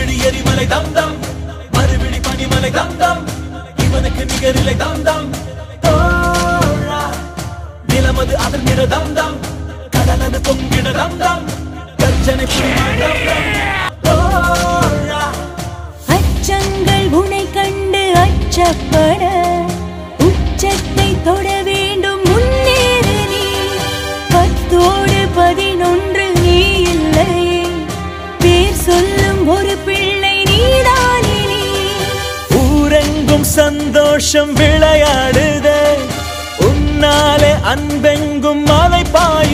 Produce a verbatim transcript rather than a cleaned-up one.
ஒருவிடி எரிமலை தம் தம் மறுவிடி பனிமலை தம் தம் இவனுக்கு நிகரிலை தம் தம் நிலமது அதர்கிட தம் தம் கடலது பொங்கிட தம் தம் கர்ஜனை புரிமாண்டம் அச்சங்கள் உனை கண்டு அச்சப்பட உச்சத்தை தொட வேண்டும் முன்னேறு நீ பத்தோடு பதினொன்று நீ இல்லையே பேர் சொல்லும் ஒரு பிள்ளை நீதானே நீ ஊரெங்கும் சந்தோஷம் விளையாடுதே உன்னாலே அன்பெங்கும் மலை பாயும்